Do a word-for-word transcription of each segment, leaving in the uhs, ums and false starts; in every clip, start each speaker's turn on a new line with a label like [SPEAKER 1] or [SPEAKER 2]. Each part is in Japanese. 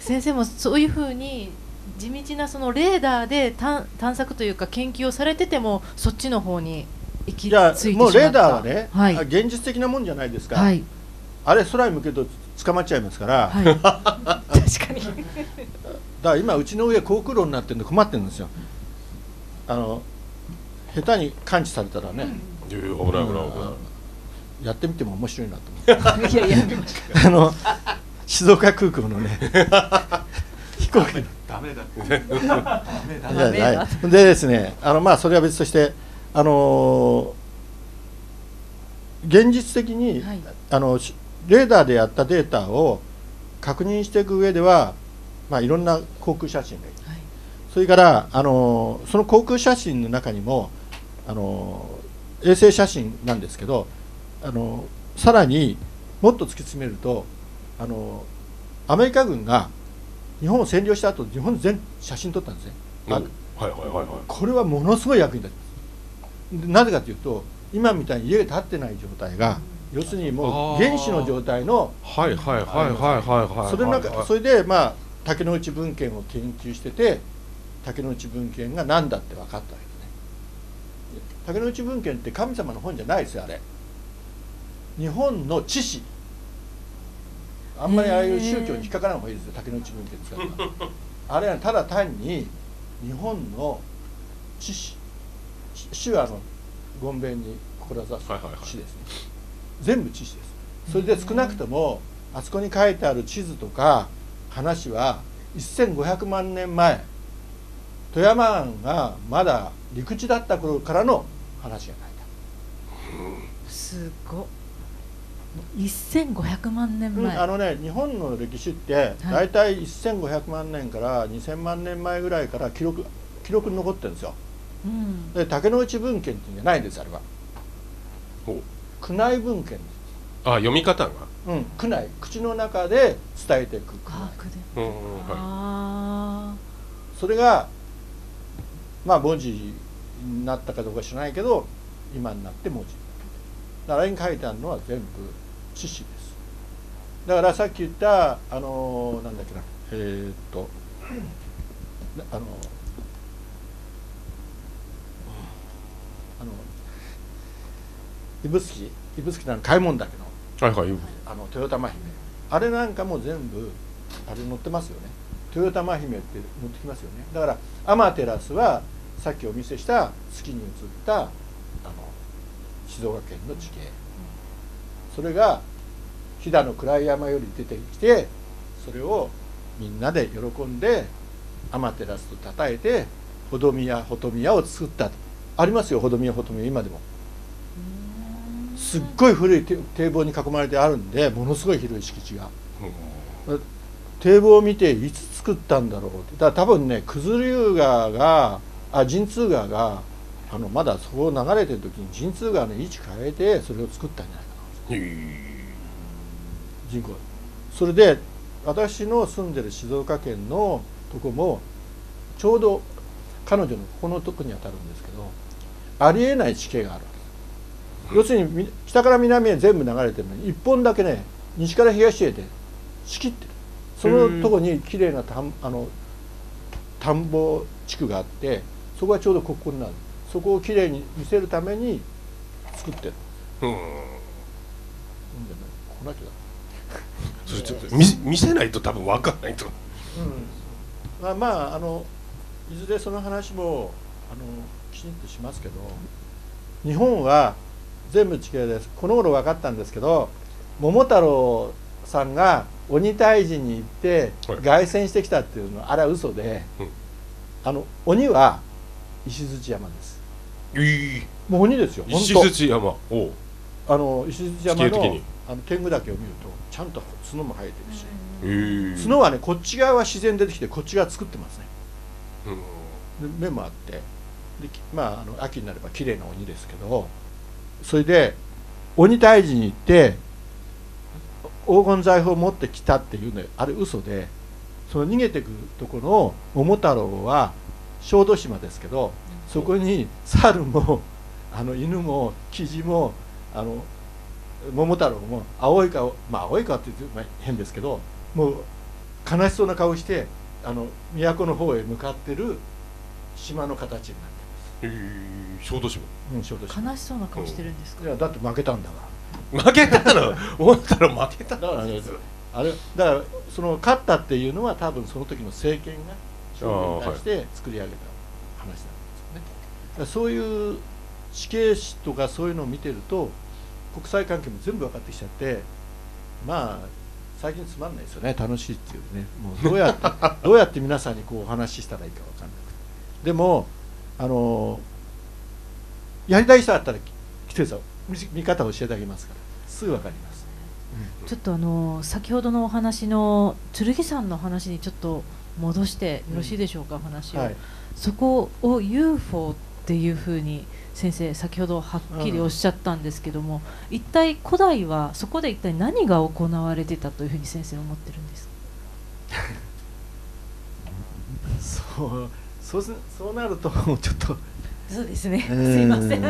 [SPEAKER 1] 先生もそういうふうに地道なそのレーダーで探探索というか研究をされててもそっちの方に行き着いてしまった。
[SPEAKER 2] じゃあもうレーダーはね、
[SPEAKER 1] はい、
[SPEAKER 2] 現実的なもんじゃないですか、
[SPEAKER 1] はい、
[SPEAKER 2] あれ空に向けると捕まっちゃいますから、
[SPEAKER 1] はい、確かに
[SPEAKER 2] だから今うちの上航空路になってるんで困ってるんですよ。あの下手に感知されたらね、
[SPEAKER 3] 危ない危ない危ない、
[SPEAKER 2] やってみても面白いなと思って
[SPEAKER 1] いやいや
[SPEAKER 2] あの静岡空港のね飛行機
[SPEAKER 4] ダメだ
[SPEAKER 1] ダメだ
[SPEAKER 2] でですね、あのまあそれは別として、あのー、現実的に、はい、あのレーダーでやったデータを確認していく上では、まあ、いろんな航空写真がいる、はい、それから、あのー、その航空写真の中にも、あのー、衛星写真なんですけど、あのー、さらにもっと突き詰めると、あのアメリカ軍が日本を占領した後、日本全写真撮ったんですね。
[SPEAKER 3] はいはいはいはい。
[SPEAKER 2] これはものすごい役に立ちます。なぜかというと、今みたいに家が建ってない状態が、要するにもう原始の状態の、
[SPEAKER 3] はいはいはいはいはいはい。
[SPEAKER 2] それの中、それでまあ竹野内文献を研究してて、竹野内文献が何だって分かったわけですね。竹野内文献って神様の本じゃないですよ、あれ。日本の知識。あんまりああいう宗教に引っかからない方がいいですよ、竹野内文献使ったら。あれはただ単に日本の知識、主はあの言弁に志す知ですね、はいはいはい、全部知識です。それで少なくともあそこに書いてある地図とか話はせんごひゃくまんねんまえ、富山湾がまだ陸地だった頃からの話が書いてある。
[SPEAKER 1] すごっ。せんごひゃくまんねんまえ、
[SPEAKER 2] うん、あのね、日本の歴史って大体せんごひゃくまんねんからにせんまんねんまえぐらいから記録記録に残ってるんですよ、うん、で竹野内文献っていうんじゃないんです、あれは宮内文献です。
[SPEAKER 3] あ、読み方が、
[SPEAKER 2] うん、宮内、口の中で伝えていく
[SPEAKER 1] あ
[SPEAKER 3] うん、はい、
[SPEAKER 1] あ、
[SPEAKER 2] それがまあ文字になったかどうか知らないけど今になって文字だから、あれに書いてあるのは全部知識です。だからさっき言ったあのなんだっけな、えー、っとあのあの指宿指宿の開門岳の、
[SPEAKER 3] はいはい、
[SPEAKER 2] あの豊玉姫、あれなんかも全部あれ載ってますよね。豊玉姫って載ってきますよね。だから天照はさっきお見せした月に映ったあの静岡県の地形、それが飛騨の暗い山より出てきて、それをみんなで喜んで天照とたたえてほど宮ほと宮を作ったとありますよ。ほど宮ほと宮今でもすっごい古い堤防に囲まれてあるんで、ものすごい広い敷地が、堤防を見ていつ作ったんだろうって。だから多分ね、九頭竜川があ神通川があのまだそこを流れてる時に神通川の位置変えてそれを作ったんじゃないかな、人口。それで私の住んでる静岡県のとこもちょうど彼女のここのとこに当たるんですけど、ありえない地形があるわけです。要するに北から南へ全部流れてるのに一本だけね、西から東へで仕切ってる。そのとこにきれいな田んあの田んぼ地区があって、そこがちょうどここになる。そこをきれいに見せるために作ってる。うん、こうなっちゃう。
[SPEAKER 3] それちょっと 見, 見せないと多分分かんないと、
[SPEAKER 2] うん、まあまああのいずれその話もあのきちんとしますけど、日本は全部地形です。この頃分かったんですけど、桃太郎さんが鬼退治に行って凱旋してきたっていうのはあれは嘘で、うん、あの鬼は石鎚山です。
[SPEAKER 3] いい
[SPEAKER 2] もう鬼ですよ。
[SPEAKER 3] 石鎚山、お
[SPEAKER 2] あの石鎚山のあの天狗岳を見るとちゃんと角も生えてるし、角はねこっち側は自然出てきてこっち側作ってますね。で目もあって、でまああの秋になれば綺麗な鬼ですけど、それで鬼退治に行って黄金財宝を持ってきたっていうのあれ嘘で、その逃げてくるところの桃太郎は小豆島ですけど、そこに猿もあの犬もキジもあの桃太郎も青い顔、まあ青い顔って言うと変ですけど、もう悲しそうな顔してあの都の方へ向かってる島の形になって
[SPEAKER 3] えー、小豆島。
[SPEAKER 2] ます。うん、小豆島。
[SPEAKER 1] 悲しそうな顔してるんですか。
[SPEAKER 2] いやだって負けたんだか
[SPEAKER 3] 負けたの思ったら負けた
[SPEAKER 2] ら。だからね、あれだからその勝ったっていうのは多分その時の政権が勝利に対して作り上げた話なんですよね。だからそういう死刑史とかそういうのを見てると国際関係も全部分かってきちゃって、まあ最近つまんないですよね。楽しいっていうね、もうどうやってどうやって皆さんにこうお話ししたらいいか分かんなくて、でもあのやりたい人だったら来てください。見方を教えてあげますからすぐ分かります。
[SPEAKER 1] ちょっとあの先ほどのお話の剣山の話にちょっと戻してよろしいでしょうか、うん、話を、はい、そこを ユーフォー っていうふうに先生先ほどはっきりおっしゃったんですけども、うん、一体古代はそこで一体何が行われてたというふうに先生は思ってるんですか
[SPEAKER 2] そうそうすそうなるとちょっと
[SPEAKER 1] そうですね、すいません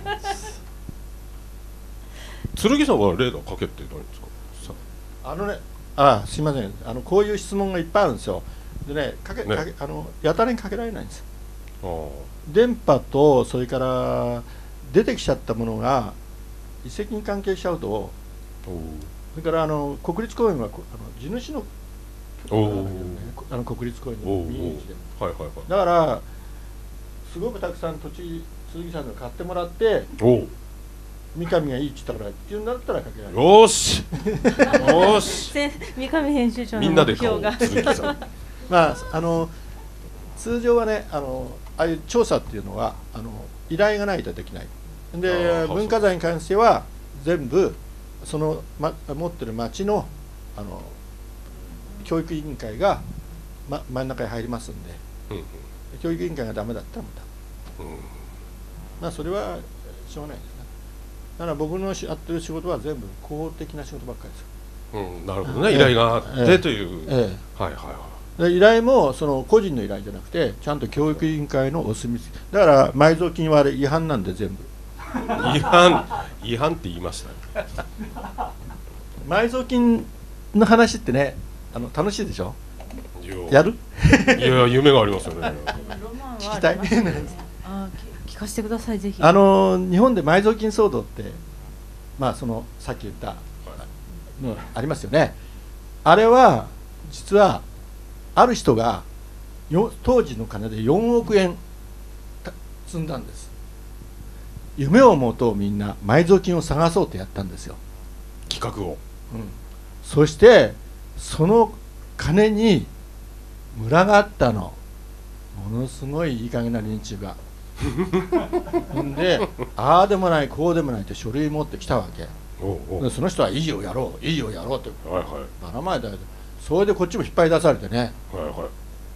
[SPEAKER 3] 剣さんはレーダーかけって何ですか。
[SPEAKER 2] あのね、あすいません、あのこういう質問がいっぱいあるんですよ。でね、かけ、ね、かけあのやたらにかけられないんです。電波とそれから出てきちゃったものが遺跡に関係しちゃうと、それからあの国立公園はあの地主のあの国立公園の民有地で、はいはいはい、だからすごくたくさん土地剣さんが買ってもらって。三上がいいって言ったからって言うんだったらかけられる。
[SPEAKER 3] よーしよーし
[SPEAKER 1] 三上編集長の目標が
[SPEAKER 2] まああの通常はね、あのああいう調査っていうのはあの依頼がないとできない。で文化財に関しては全部その、ま、持ってる町のあの教育委員会が、ま、真ん中に入りますんで、うんうん、教育委員会がダメだったらまた、うん、まあそれはしょうがないですね。だから僕のやってる仕事は全部公的な仕事ばっかりですよ。うん、
[SPEAKER 3] なるほどね、依頼があってという、ええはいはい
[SPEAKER 2] はい。で依頼もその個人の依頼じゃなくてちゃんと教育委員会のお墨付きだから埋蔵金はあれ違反なんで全部
[SPEAKER 3] 違反違反って言いましたね
[SPEAKER 2] 埋蔵金の話ってね、あの楽しいでしょ。やる
[SPEAKER 3] いや夢がありますよね
[SPEAKER 2] 聞きたい
[SPEAKER 1] あ聞かせてくださいぜひ。
[SPEAKER 2] あの日本で埋蔵金騒動ってまあそのさっき言ったのありますよね。あれは実はある人がよ当時の金でよんおくえん積んだんです。夢を持とうみんな埋蔵金を探そうってやったんですよ、
[SPEAKER 3] 企画を、うん、
[SPEAKER 2] そしてその金に群があったのものすごいいい加減な連中がほんでああでもないこうでもないって書類持ってきたわけ。おうおうでその人はいいよやろういいよやろうってばらまいたけど、それでこっちも引っ張り出されてね、はいはい、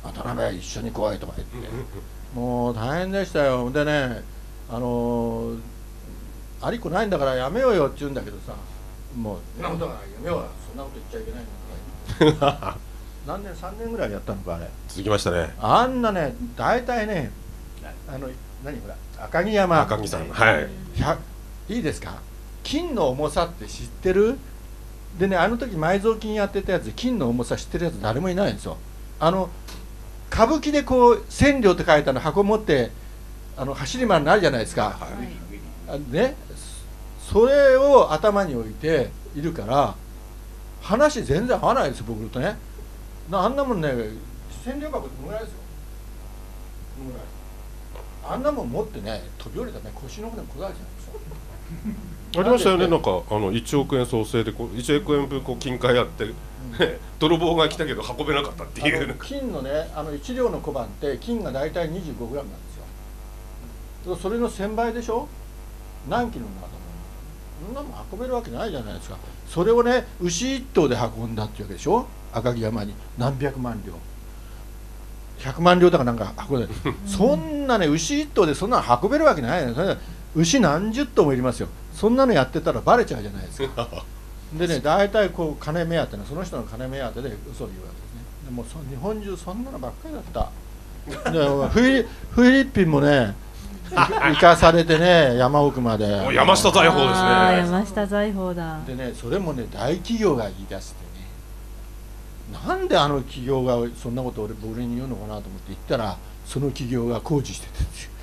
[SPEAKER 2] 渡辺一緒に来いとか言ってもう大変でしたよ。でね、あのー、ありっこないんだからやめようよって言うんだけどさ、もうそんなことはやめようよ、そんなこと言っちゃいけないんだから何年さんねんぐらいやったのかあれ
[SPEAKER 3] 続きましたね。
[SPEAKER 2] あんなね大体ねあの何ほら赤城山
[SPEAKER 3] 赤城さんはい
[SPEAKER 2] いいですか、金の重さって知ってる？でね、あの時埋蔵金やってたやつで金の重さ知ってるやつ誰もいないんですよ。あの歌舞伎でこう千両って書いたの箱持ってあの走り回るのあるじゃないですか、はい、ね、それを頭に置いているから話全然合わないですよ僕とね。あんなもんね千両箱ってこのぐらいですよ、このぐらいあんなもん持ってね飛び降りたらね腰の骨もこだわるじゃないですか
[SPEAKER 3] ありましたよね。なんかあのいちおくえん創生でこういちおくえんぶんこう金塊やって、うん、泥棒が来たけど運べなかったっていう。
[SPEAKER 2] 金のねあのいち両の小判って金が大体にじゅうごグラムなんですよ。それのせんばいでしょ。何キロになると思う。そんなもん運べるわけないじゃないですか。それをね牛一頭で運んだっていうわけでしょ、赤城山に何百万両ひゃくまん両だからなんか運んでそんなね牛一頭でそんなの運べるわけないね。牛何十頭もいりますよ。そんなのやってたらバレちゃうじゃないですかでね大体こう金目当てなその人の金目当てで嘘を言うわけですね。でもそ日本中そんなのばっかりだったでフィリ、フィリピンもね行かされてね山奥まで
[SPEAKER 3] 山下財宝ですね。
[SPEAKER 1] 山下財宝だ。
[SPEAKER 2] でねそれもね大企業が言い出してねなんであの企業がそんなことを俺僕に言うのかなと思って言ったら、その企業が工事しててんですよ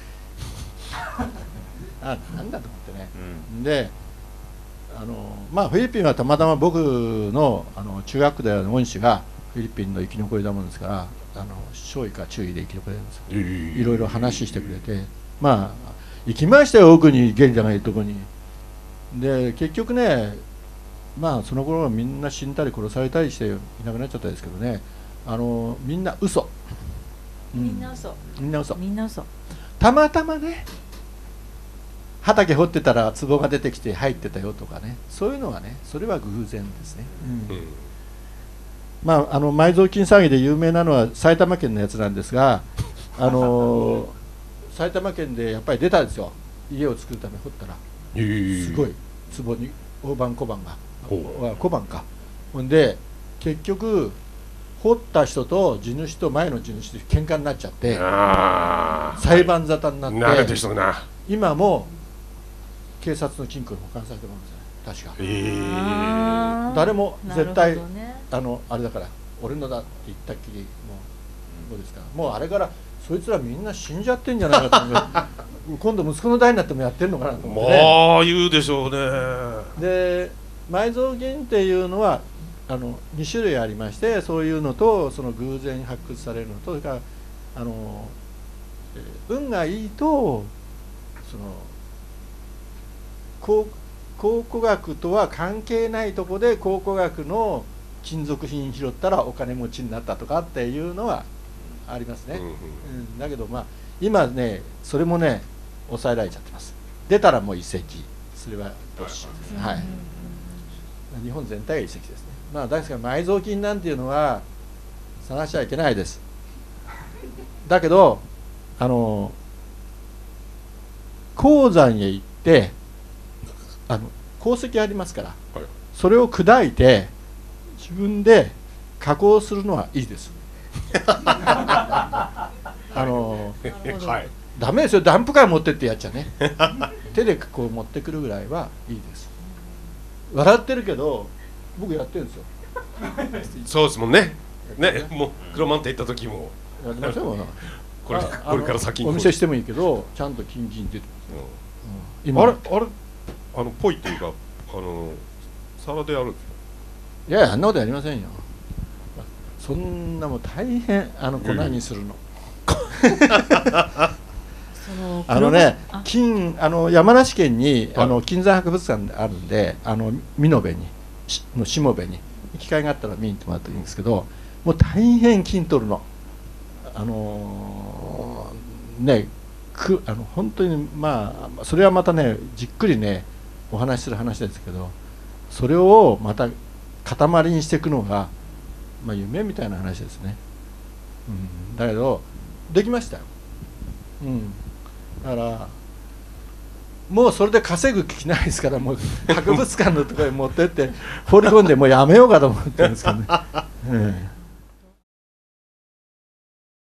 [SPEAKER 2] あ、なんだと思ってね、うん、であのまあフィリピンはたまたま僕のあの中学での恩師がフィリピンの生き残りだもんですから、あの少尉か中尉で生き残れるんですよ、えー、いろいろ話してくれて、まあ行きましたよ奥に現者がいるとこに。で結局ね、まあその頃はみんな死んだり殺されたりしていなくなっちゃったですけどね、あのみんな嘘、
[SPEAKER 1] うん、みんな嘘
[SPEAKER 2] みんな嘘
[SPEAKER 1] みんな嘘
[SPEAKER 2] たまたまね畑掘ってたら壺が出てきて入ってたよとかね、そういうのはね、それは偶然ですね、うんうん、まああの埋蔵金騒ぎで有名なのは埼玉県のやつなんですが、あの埼玉県でやっぱり出たんですよ、家を作るため掘ったら、えー、すごい壺に大判小判が小判か、ほんで結局掘った人と地主と前の地主で喧嘩になっちゃって裁判沙汰になって、
[SPEAKER 3] なるでしょうな、
[SPEAKER 2] 今も警察の金庫に保管されてるんですよ確か、えー、誰も絶対、ね、あのあれだから俺のだって言ったっきりもうどうですか、もうあれからそいつらみんな死んじゃってんじゃないかと思う今度息子の代になってもやってるのかなと思って、ね、
[SPEAKER 3] まあ言うでしょうね。
[SPEAKER 2] で埋蔵金っていうのはあのに種類ありまして、そういうのとその偶然発掘されるのと、それからあの、えー、運がいいとその考古学とは関係ないとこで考古学の金属品拾ったらお金持ちになったとかっていうのはありますね、うんうん、だけどまあ今ねそれもね抑えられちゃってます。出たらもう遺跡、それは没収です、はい、日本全体が遺跡ですね。まあですから埋蔵金なんていうのは探しちゃいけないです。だけどあの鉱山へ行ってあの鉱石ありますから、はい、それを砕いて自分で加工するのはいいですあの、はい、ダメですよ、ダンプカー持ってってやっちゃね手でこう持ってくるぐらいはいいです。笑ってるけど僕やってるんですよ
[SPEAKER 3] そうですもんね。ね、もう黒マンテ行った時も
[SPEAKER 2] やってましたもん
[SPEAKER 3] これこれから先に
[SPEAKER 2] お見せしてもいいけどちゃんと金銀出てる、
[SPEAKER 3] うん、今あれあれあのポイっていうかあの皿でやるんですか。
[SPEAKER 2] いやいやあんなことやりませんよ。そんなもう大変あの粉にするの、うん、あのね金あの山梨県にあの金山博物館あるんで、あの美濃部にの下部に機会があったら見に行ってもらっていいんですけど、もう大変金取るの、あのー、ねくあの本当にまあそれはまたねじっくりねお話しする話ですけど、それをまた塊にしていくのが、まあ、夢みたいな話ですね、うん、だけどできましたよ、うん、だからもうそれで稼ぐ気ないですから、もう博物館のところに持ってって放り込んでもうやめようかと思ってるんですけどね、うん